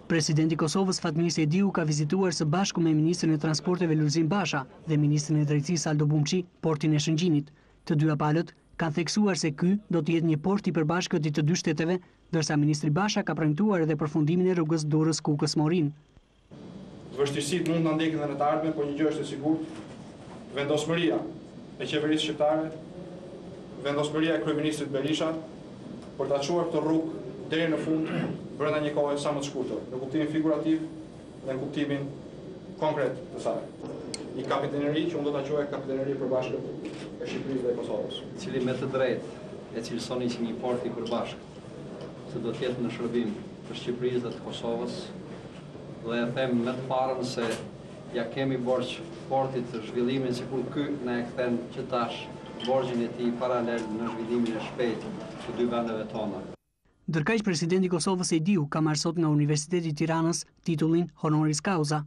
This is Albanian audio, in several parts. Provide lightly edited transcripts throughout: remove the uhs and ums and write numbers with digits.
Presidenti i Kosovës Fatmir Sejdiu ka vizituar së bashku me Ministrin e Transporteve Lulzim Basha dhe Ministrin e Drejtësisë Aldo Bumçi portin e Shëngjinit. Të dyja palët kanë theksuar se ky do të jetë një port i përbashkët i të dy shteteve, ndërsa Ministri Basha ka premtuar edhe përfundimin e rrugës Durrës-Kukës-Morin. Vështirësitë mund të ndjekin edhe në të ardhmen, por një gjë është e sigurt, vendosmëria e qeverisë shqiptare, vendosmëria e kryeministrit Berisha për ta çuar këtë rrugë deri në fund brenda një kohe sa më të shkurtër, në kuptimin figurativ dhe në kuptimin konkret të saj. Një kapiteneri që unë do ta quaj kapiteneri e përbashkët e Shqipërisë dhe Kosovës, i cili me të drejtë e cilësoni si një port i përbashkët, se do të jetë në shërbim të Shqipërisë dhe të Kosovës, dhe e them me të parën se ja kemi borxh portit të zhvillimin sikur ky na e kthen që tash borxhin e tij paralel në zhvillimin e shpejtë të dy vendeve tona. Ndërkaq presidenti i Kosovës Sejdiu ka marrë sot nga Universiteti i Tiranës titullin honoris causa.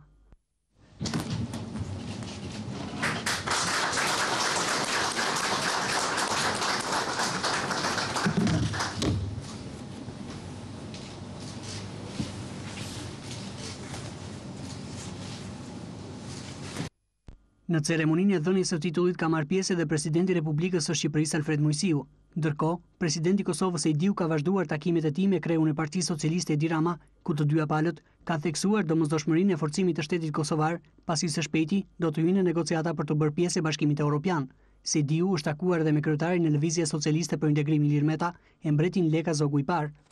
Në ceremoninë e dhënies së titullit ka marrë pjesë edhe presidenti i Republikës së Shqipërisë Alfred Muisiu. Ndërkohë, presidenti i Kosovës Sejdiu ka vazhduar takimet e tij me kreun e Partisë Socialiste Edi Rama, ku të dyja palët kanë theksuar domosdoshmërinë e forcimit të shtetit kosovar, pasi së shpejti do të hyjnë në negociata për të bërë pjesë e Bashkimit Evropian. Sejdiu është takuar edhe me kryetarin e Lëvizjes Socialiste për Integrim Ilir Meta e mbretin Leka Zogu i parë.